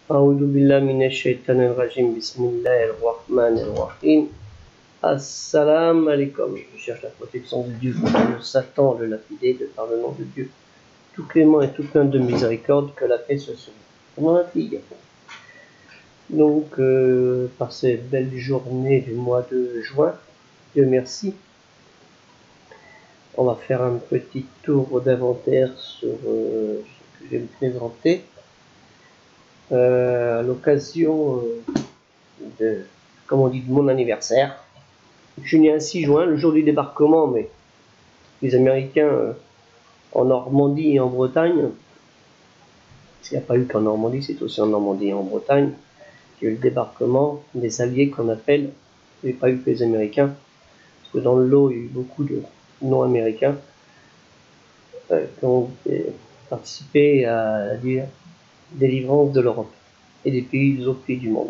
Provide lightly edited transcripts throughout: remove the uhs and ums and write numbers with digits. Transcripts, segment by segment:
أعوذ بالله من الشيطان الرجيم بسم الله الرحمن الرحيم. Assalamu alaikum. Je cherche la protection de Dieu contre Satan, le lapidé, de par le nom de Dieu, tout clément et tout plein de miséricorde, que la paix soit sur vous. Ma fille. Donc, par ces belles journées du mois de juin, Dieu merci, on va faire un petit tour d'inventaire sur ce que je vais vous présenter. À l'occasion de, comme on dit, de mon anniversaire. Je suis né un 6 juin, le jour du débarquement, mais les Américains en Normandie et en Bretagne, s'il n'y a pas eu qu'en Normandie, c'est aussi en Normandie et en Bretagne, qu'il y a eu le débarquement des Alliés qu'on appelle, il n'y a pas eu que les Américains, parce que dans le lot, il y a eu beaucoup de non-américains qui ont participé à la délivrance de l'Europe et des autres pays du monde.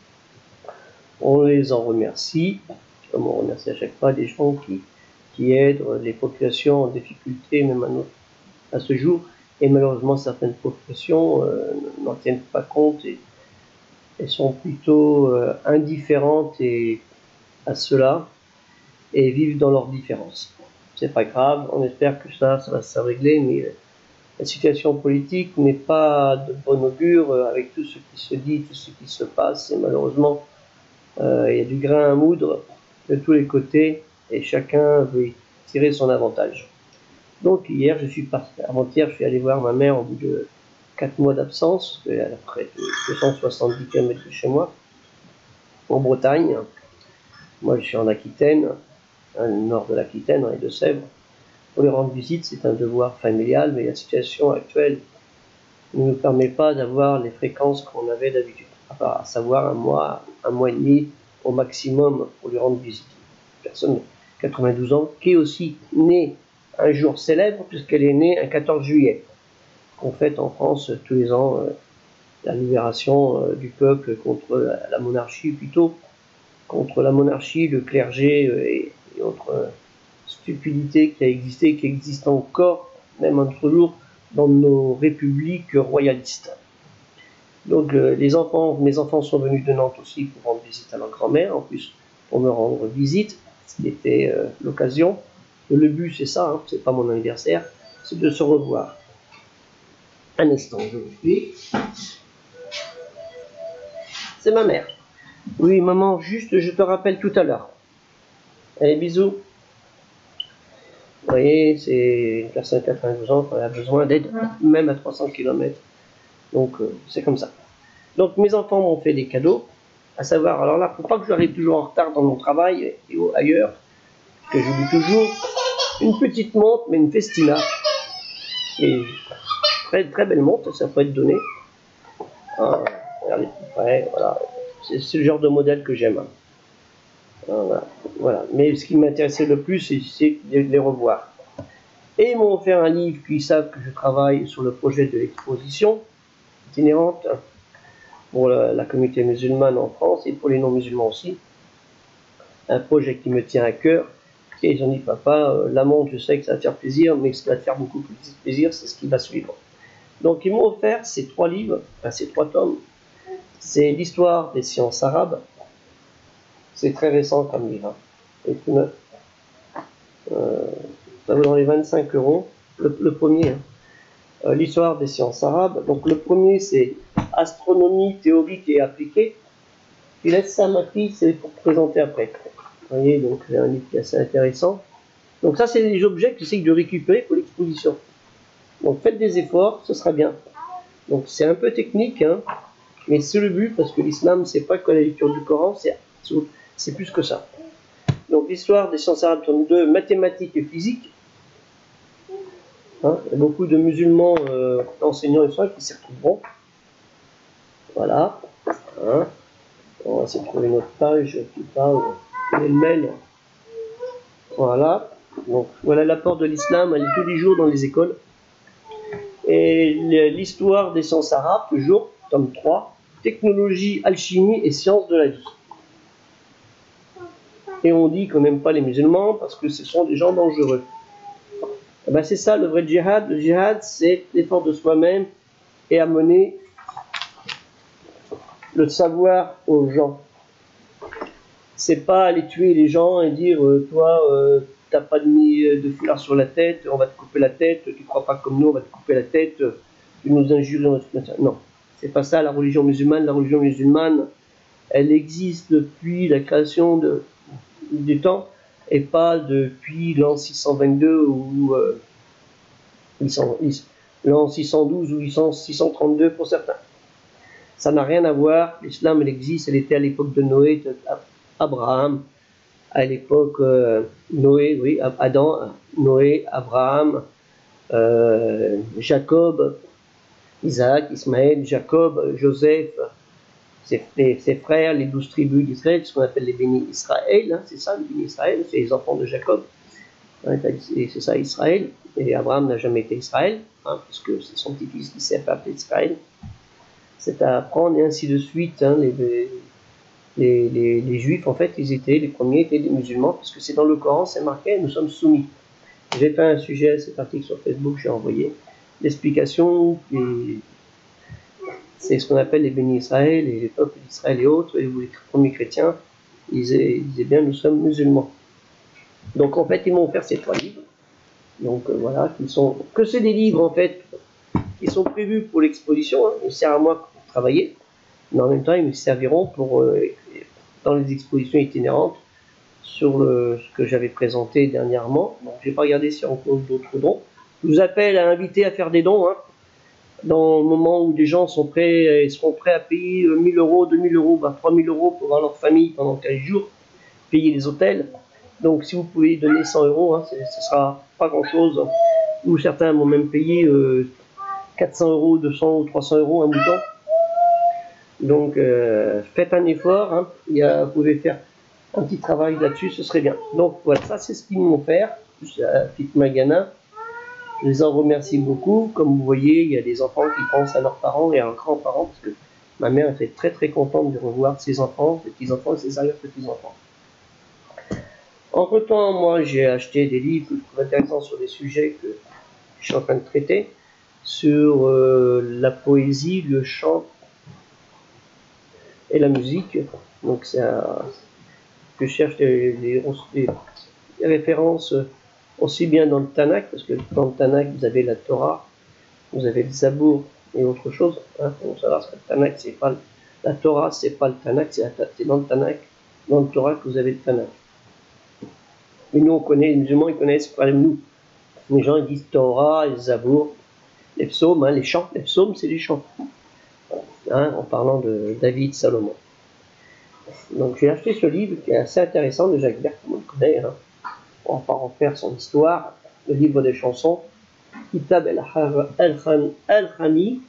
On les en remercie, comme on remercie à chaque fois des gens qui aident les populations en difficulté, même à ce jour. Et malheureusement, certaines populations n'en tiennent pas compte et sont plutôt indifférentes à cela et vivent dans leurs différences. C'est pas grave, on espère que ça va se régler, mais la situation politique n'est pas de bon augure avec tout ce qui se dit, tout ce qui se passe, et malheureusement, il y a du grain à moudre de tous les côtés et chacun veut y tirer son avantage. Donc hier, avant-hier, je suis allé voir ma mère au bout de 4 mois d'absence, elle est à près de 270 km de chez moi, en Bretagne. Moi, je suis en Aquitaine, dans le nord de l'Aquitaine, dans les Deux-Sèvres. Pour lui rendre visite, c'est un devoir familial, mais la situation actuelle ne nous permet pas d'avoir les fréquences qu'on avait d'habitude, à savoir un mois et demi au maximum pour lui rendre visite. Une personne de 92 ans qui est aussi née un jour célèbre, puisqu'elle est née un 14 juillet. On fête en France tous les ans la libération du peuple contre la monarchie, plutôt contre la monarchie, le clergé et autres stupidités qui a existé, qui existent encore, même un autre jour, dans nos républiques royalistes. Donc mes enfants sont venus de Nantes aussi pour rendre visite à leur grand-mère, en plus pour me rendre visite, ce qui était l'occasion. Le but c'est ça, hein, c'est pas mon anniversaire, c'est de se revoir. Un instant, je vous prie. C'est ma mère. Oui maman, juste je te rappelle tout à l'heure. Allez, bisous. Vous voyez, c'est une personne de 92 ans qui a besoin d'aide, même à 300 km. Donc c'est comme ça. Donc mes enfants m'ont fait des cadeaux, à savoir, alors là, il ne faut pas que j'arrive toujours en retard dans mon travail et ailleurs, que j'oublie toujours une petite montre, mais une Festina. Et très, très belle montre, ça peut être donné. Regardez plus près, voilà. C'est le genre de modèle que j'aime. Voilà. Mais ce qui m'intéressait le plus, c'est de les revoir. Et ils m'ont offert un livre, puis ils savent que je travaille sur le projet de l'exposition itinérante pour la communauté musulmane en France et pour les non-musulmans aussi. Un projet qui me tient à cœur. Et ils ont dit, papa, la montre, je sais que ça va te faire plaisir, mais ce qui va te faire beaucoup plus plaisir, c'est ce qui va suivre. Donc ils m'ont offert ces 3 livres, enfin ces 3 tomes. C'est l'histoire des sciences arabes. C'est très récent comme livre, hein. C'est tout neuf. Ça vaut dans les 25 €, le premier. Hein. L'histoire des sciences arabes. Donc le premier, c'est astronomie théorique et appliquée. Je laisse ça à ma fille, c'est pour présenter après. Vous voyez, donc c'est un livre qui est assez intéressant. Donc ça, c'est des objets que j'essaie de récupérer pour l'exposition. Donc faites des efforts, ce sera bien. Donc c'est un peu technique, hein, mais c'est le but, parce que l'islam, c'est pas que la lecture du Coran, c'est plus que ça. Donc l'histoire des sciences arabes, tome 2, mathématiques et physique. Hein, il y a beaucoup de musulmans enseignants et qui s'y retrouveront. Voilà. Hein. On va essayer de trouver une autre page qui parle des mails. Voilà. Donc voilà l'apport de l'islam, elle est tous les jours dans les écoles. Et l'histoire des sciences arabes, toujours, tome 3, technologie, alchimie et sciences de la vie. Et on dit qu'on n'aime pas les musulmans parce que ce sont des gens dangereux. Et ben c'est ça le vrai djihad. Le djihad, c'est l'effort de soi-même et à mener le savoir aux gens. C'est pas aller tuer les gens et dire toi t'as pas de foulard sur la tête, on va te couper la tête, tu crois pas comme nous, on va te couper la tête, tu nous injures, non, c'est pas ça la religion musulmane. La religion musulmane, elle existe depuis la création du temps et pas depuis l'an 622 ou l'an 612 ou 632 pour certains. Ça n'a rien à voir. L'islam, elle existe, elle était à l'époque de Noé, Abraham, à l'époque Noé, oui, Adam, Noé, Abraham, Jacob, Isaac, Ismaël, Jacob, Joseph, ses frères, les 12 tribus d'Israël, ce qu'on appelle les bénis Israël, hein, c'est ça, les bénis Israël, c'est les enfants de Jacob, hein, c'est ça Israël, et Abraham n'a jamais été Israël, hein, parce que c'est son petit-fils qui s'est appelé Israël. C'est à apprendre, et ainsi de suite, hein, les Juifs, en fait, les premiers étaient des musulmans, puisque c'est dans le Coran, c'est marqué, nous sommes soumis. J'ai fait un sujet à cet article sur Facebook, j'ai envoyé l'explication, c'est ce qu'on appelle les bénis Israël, et les peuples d'Israël et autres, et les premiers chrétiens, ils disaient bien, nous sommes musulmans. Donc, en fait, ils m'ont offert ces 3 livres. Donc, voilà, que c'est des livres, en fait, qui sont prévus pour l'exposition, hein, ils servent à moi pour travailler, mais en même temps, ils me serviront dans les expositions itinérantes sur ce que j'avais présenté dernièrement. Donc, je n'ai pas regardé s'il y a encore d'autres dons. Je vous appelle à inviter à faire des dons, hein, dans le moment où des gens seront prêts à payer 1000 euros, 2000 euros, 3000 euros pour voir leur famille pendant 15 jours, payer les hôtels. Donc, si vous pouvez donner 100 euros, hein, ce ne sera pas grand-chose. Ou certains m'ont même payé 400 euros, 200 ou 300 euros un mouton. Donc, faites un effort. Hein. Vous pouvez faire un petit travail là-dessus, ce serait bien. Donc, voilà, ça, c'est ce qu'ils m'ont offert. La petite Magana. Je les en remercie beaucoup. Comme vous voyez, il y a des enfants qui pensent à leurs parents et à leurs grands-parents, parce que ma mère était très très contente de revoir ses enfants, ses petits-enfants et ses arrière-petits-enfants. Entre-temps, moi, j'ai acheté des livres que je trouve intéressants sur des sujets que je suis en train de traiter, sur la poésie, le chant et la musique. Donc, je cherche des références aussi bien dans le Tanakh, parce que dans le Tanakh, vous avez la Torah, vous avez le Zabour et autre chose. Hein, pour savoir ce que le Tanakh, c'est pas la Torah, c'est pas le Tanakh, c'est dans le Tanakh, dans le Torah que vous avez le Tanakh. Et nous, on connaît, les musulmans, ils connaissent pas nous. Les gens, ils disent Torah, les Zabour, les psaumes, hein, les chants. Les psaumes, c'est les chants. Hein, en parlant de David, Salomon. Donc, j'ai acheté ce livre qui est assez intéressant de Jacques Berg, comme on le connaît. Hein. On va pas en faire son histoire. Le livre des chansons. Kitab al-Khani.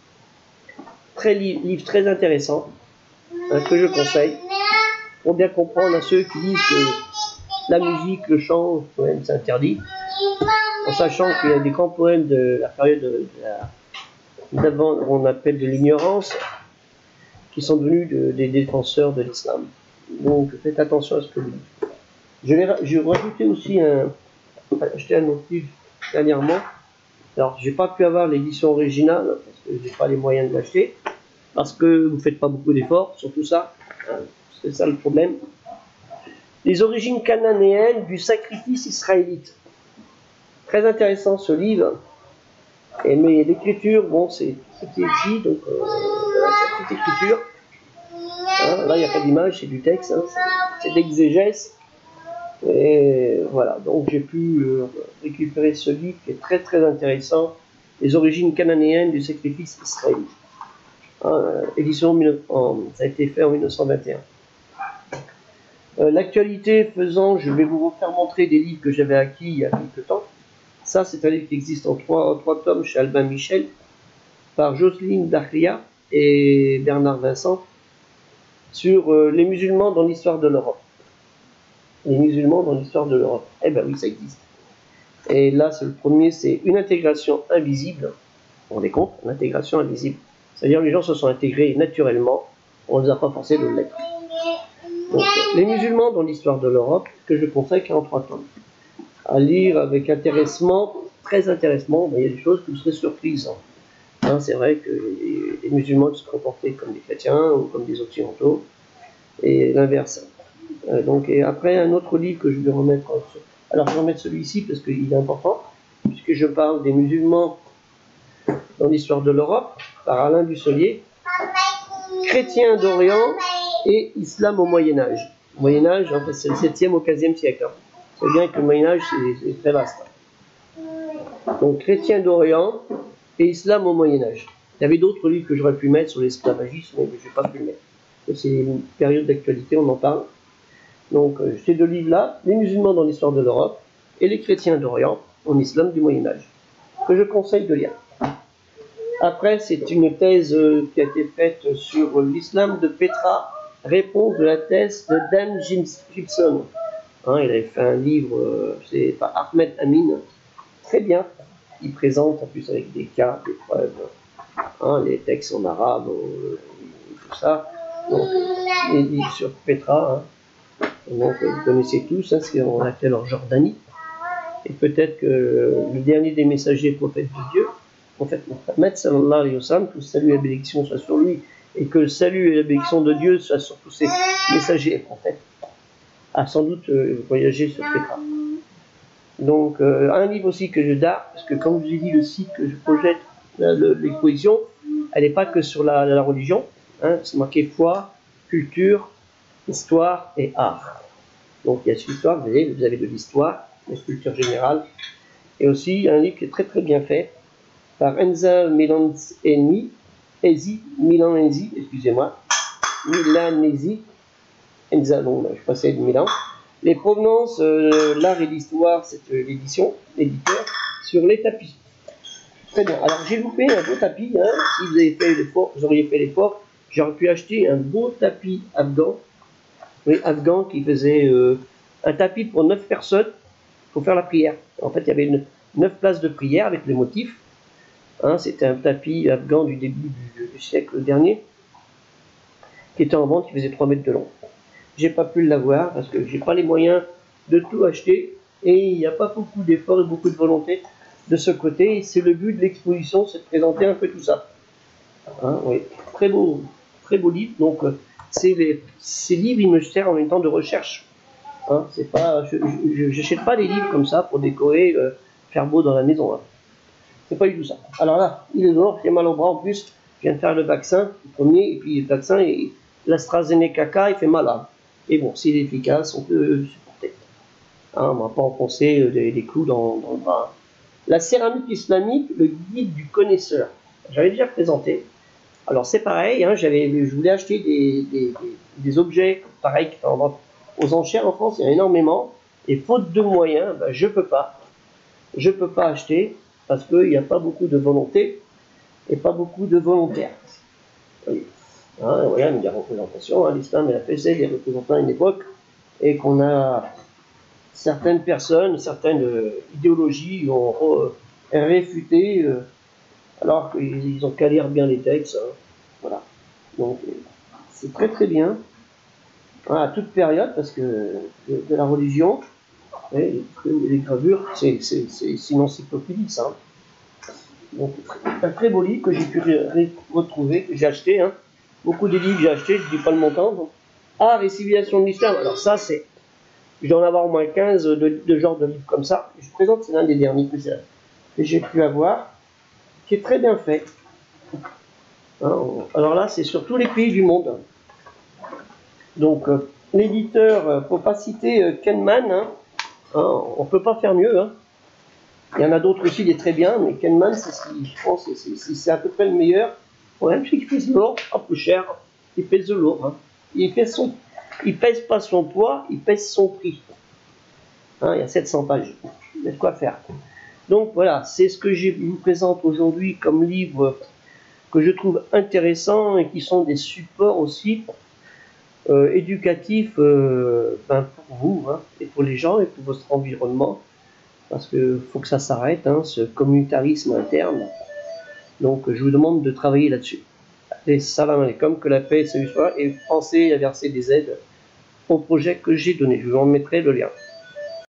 Livre très intéressant, hein, que je conseille. Pour bien comprendre à ceux qui disent que la musique, le chant, le poème, c'est interdit. En sachant qu'il y a des grands poèmes de la période d'avant, on appelle de l'ignorance, qui sont devenus des défenseurs de l'islam. Donc faites attention à ce que vous dites. J'ai rajouté aussi acheté un autre livre dernièrement. Alors j'ai pas pu avoir l'édition originale parce que j'ai pas les moyens de l'acheter, parce que vous faites pas beaucoup d'efforts sur tout ça. C'est ça le problème. Les origines cananéennes du sacrifice israélite. Très intéressant ce livre. Mais l'écriture, bon, c'est écrit, donc c'est toute écriture. Hein, là, il n'y a pas d'image, c'est du texte, hein, c'est d'exégèse. Et voilà, donc j'ai pu récupérer ce livre qui est très très intéressant, Les origines cananéennes du sacrifice israélite. Hein, édition, ça a été fait en 1921. L'actualité faisant, je vais vous faire montrer des livres que j'avais acquis il y a quelques temps. Ça, c'est un livre qui existe en trois tomes chez Albin Michel, par Jocelyne Dahlia et Bernard Vincent, sur les musulmans dans l'histoire de l'Europe. Les musulmans dans l'histoire de l'Europe. Eh ben oui, ça existe. Et là, c'est le premier, c'est une intégration invisible. Vous vous rendez compte? L'intégration invisible. C'est-à-dire que les gens se sont intégrés naturellement, on ne les a pas forcés de l'être. Donc, les musulmans dans l'histoire de l'Europe, que je conseille 43 tomes. À lire avec intéressement, très intéressement, il y a des choses que vous serez surprises. Hein, c'est vrai que les musulmans se comportaient comme des chrétiens ou comme des occidentaux, et l'inverse. Donc, et après, un autre livre que je vais remettre, alors je vais remettre celui-ci parce qu'il est important, puisque je parle des musulmans dans l'histoire de l'Europe, par Alain Bussolier, chrétiens d'Orient et islam au Moyen-Âge. Le Moyen-Âge, en fait, c'est le 7e au 15e siècle. C'est bien que le Moyen-Âge, c'est très vaste. Donc, chrétiens d'Orient et islam au Moyen-Âge. Il y avait d'autres livres que j'aurais pu mettre sur l'esclavagisme, mais je n'ai pas pu le mettre. C'est une période d'actualité, on en parle. Donc, ces deux livres-là, les musulmans dans l'histoire de l'Europe et les chrétiens d'Orient en islam du Moyen-Âge, que je conseille de lire. Après, c'est une thèse qui a été faite sur l'islam de Petra, réponse de la thèse de Dan Gibson. Hein, il avait fait un livre, c'est par Ahmed Amin, très bien. Il présente en plus avec des cas, des preuves, hein, les textes en arabe, tout ça. Donc, les livres sur Petra, hein. Donc, vous connaissez tous, hein, c'est ce qu'on appelle en Jordanie. Et peut-être que le dernier des messagers prophètes de Dieu, prophète Mohammed, sallallahu alayhi wa sallam, que le salut et la bénédiction soient sur lui, et que le salut et la bénédiction de Dieu soient sur tous ces messagers et prophètes, a sans doute voyagé sur Petra. Donc, un livre aussi que je darre, parce que comme je vous ai dit, le site que je projette, l'exposition, elle n'est pas que sur la religion, hein, c'est marqué foi, culture, histoire et art. Donc, il y a cette histoire, vous avez de l'histoire, la culture générale, et aussi un livre qui est très très bien fait, par Enza Milanesi, excusez-moi, Milanesi, Enza, donc je passais de Milan. Les provenances, l'art et l'histoire, c'est l'éditeur, sur les tapis. Très bien. Alors j'ai loupé un beau tapis, hein. Si vous avez fait l'effort, vous auriez fait l'effort, j'aurais pu acheter un beau tapis afghan, oui, afghan qui faisait un tapis pour 9 personnes pour faire la prière. En fait, il y avait 9 places de prière avec les motifs. Hein, c'était un tapis afghan du début du siècle dernier, qui était en vente, qui faisait 3 mètres de long. J'ai pas pu l'avoir parce que j'ai pas les moyens de tout acheter et il n'y a pas beaucoup d'efforts et beaucoup de volonté de ce côté. Et c'est le but de l'exposition, c'est de présenter un peu tout ça. Hein, oui. Très beau livre. Donc, ces livres, ils me servent en même temps de recherche. Hein, c'est pas, je n'achète pas des livres comme ça pour décorer, faire beau dans la maison. Hein. C'est pas du tout ça. Alors là, il est mort, j'ai mal au bras en plus. Je viens de faire le vaccin, le premier, et puis le vaccin, et l'AstraZeneca, il fait mal. Hein. Et bon, s'il est efficace, on peut le supporter. Hein, on ne va pas enfoncer des clous dans le bras. La céramique islamique, le guide du connaisseur. J'avais déjà présenté. Alors c'est pareil, hein, je voulais acheter des objets pareils qui sont en vente aux enchères en France, il y en a énormément. Et faute de moyens, ben, je peux pas. Je peux pas acheter parce qu'il n'y a pas beaucoup de volonté et pas beaucoup de volontaires. Oui. Hein, voilà, il y a des représentations. Hein, l'islam a fait des représentants à une époque et qu'on a certaines personnes, certaines idéologies ont réfuté alors qu'ils ont qu'à lire bien les textes. Hein, voilà. Donc c'est très très bien hein, à toute période parce que de la religion, les gravures, c'est une encyclopédie ça. Hein. Donc, un très beau livre que j'ai pu retrouver, que j'ai acheté. Hein. Beaucoup de livres que j'ai achetés, je ne dis pas le montant. Donc, Art et civilisation de l'islam. Alors ça, je dois en avoir au moins 15 de genres de livres comme ça. Je présente, c'est l'un des derniers que j'ai pu avoir, qui est très bien fait. Hein. Alors là, c'est sur tous les pays du monde. Donc, l'éditeur, pour ne pas citer Kenman, hein, on ne peut pas faire mieux. Hein. Il y en a d'autres aussi, il est très bien, mais Kenman, je pense, c'est à peu près le meilleur. Le problème, c'est qu'il pèse lourd, un peu cher, il pèse lourd. Hein. Il pèse pas son poids, il pèse son prix. Hein, il y a 700 pages, il y a de quoi faire. Donc voilà, c'est ce que je vous présente aujourd'hui comme livre que je trouve intéressant et qui sont des supports aussi éducatifs pour vous hein, et pour les gens et pour votre environnement. Parce qu'il faut que ça s'arrête, hein, ce communautarisme interne. Donc je vous demande de travailler là-dessus. Et salam alaikum, que la paix et salut soit, et pensez à verser des aides au projet que j'ai donné. Je vous en mettrai le lien.